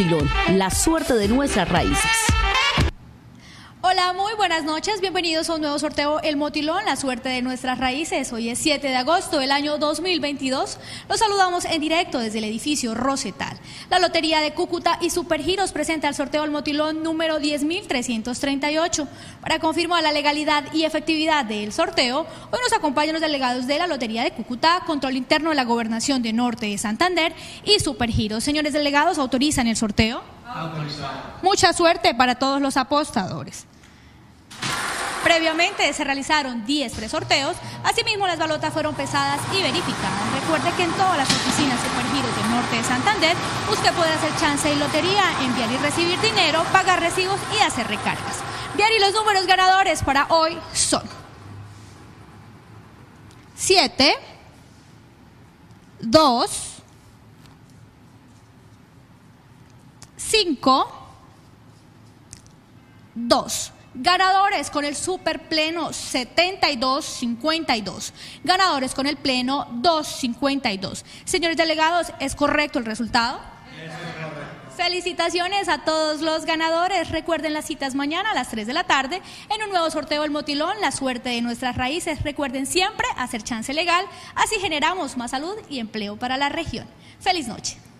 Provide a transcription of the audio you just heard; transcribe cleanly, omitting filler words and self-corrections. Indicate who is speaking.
Speaker 1: Motilón, la suerte de nuestras raíces.
Speaker 2: Hola, muy buenas noches, bienvenidos a un nuevo sorteo El Motilón, la suerte de nuestras raíces. Hoy es 7 de agosto del año 2022. Los saludamos en directo desde el edificio Rosetal. La Lotería de Cúcuta y Supergiros presenta el sorteo El Motilón número 10.338. Para confirmar la legalidad y efectividad del sorteo, hoy nos acompañan los delegados de la Lotería de Cúcuta, Control Interno de la Gobernación de Norte de Santander y Supergiros. Señores delegados, ¿autorizan el sorteo?
Speaker 3: Autorizado.
Speaker 2: Mucha suerte para todos los apostadores. Previamente se realizaron 10 presorteos, asimismo las balotas fueron pesadas y verificadas. Recuerde que en todas las oficinas Supergiros del Norte de Santander usted podrá hacer chance y lotería, enviar y recibir dinero, pagar recibos y hacer recargas. Bien, y los números ganadores para hoy son 7, 2, 5, 2. Ganadores con el superpleno 7252. Ganadores con el pleno 252. Señores delegados, ¿es correcto el resultado? Felicitaciones a todos los ganadores. Recuerden las citas mañana a las 3 de la tarde en un nuevo sorteo del Motilón, la suerte de nuestras raíces. Recuerden siempre hacer chance legal, así generamos más salud y empleo para la región. Feliz noche.